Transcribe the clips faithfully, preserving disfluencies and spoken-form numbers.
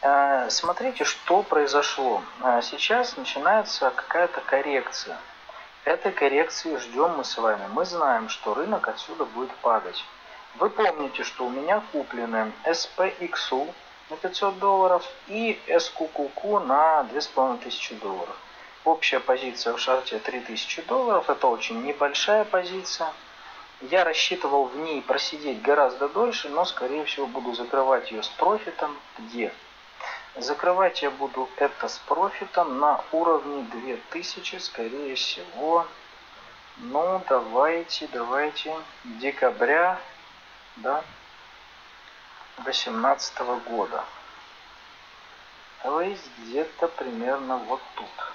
Смотрите, что произошло. Сейчас начинается какая-то коррекция. Этой коррекции ждем мы с вами. Мы знаем, что рынок отсюда будет падать. Вы помните, что у меня куплены эс пи икс ю на пятьсот долларов и эс ку ку ку на две тысячи пятьсот долларов. Общая позиция в шарте три тысячи долларов. Это очень небольшая позиция. Я рассчитывал в ней просидеть гораздо дольше, но скорее всего буду закрывать ее с профитом. Где? Закрывать я буду это с профитом на уровне две тысячи, скорее всего. Ну, давайте, давайте, декабря, да, восемнадцатого года. То есть где-то примерно вот тут.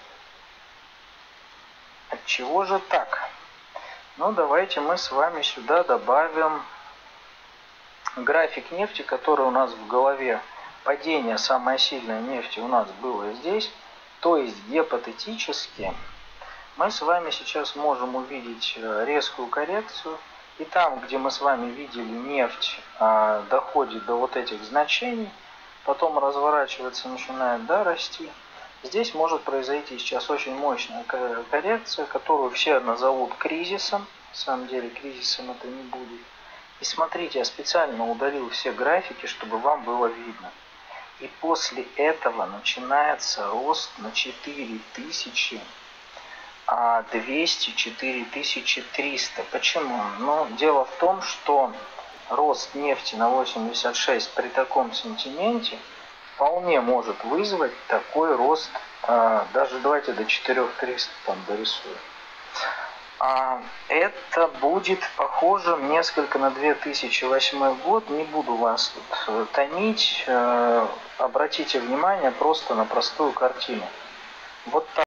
Отчего же так? Ну, давайте мы с вами сюда добавим график нефти, который у нас в голове. Падение самой сильной нефти у нас было здесь. То есть гипотетически мы с вами сейчас можем увидеть резкую коррекцию. И там, где мы с вами видели нефть а, доходит до вот этих значений, потом разворачивается, начинает да, расти. Здесь может произойти сейчас очень мощная коррекция, которую все назовут кризисом. На самом деле кризисом это не будет. И смотрите, я специально удалил все графики, чтобы вам было видно. И после этого начинается рост на четыре тысячи двести — четыре тысячи триста. Почему? Ну, дело в том, что рост нефти на восемьдесят шесть при таком сентименте вполне может вызвать такой рост, даже давайте до четыре тысячи триста там дорисую. А это будет похоже несколько на две тысячи восьмой год. Не буду вас тут томить. Обратите внимание просто на простую картину. Вот так.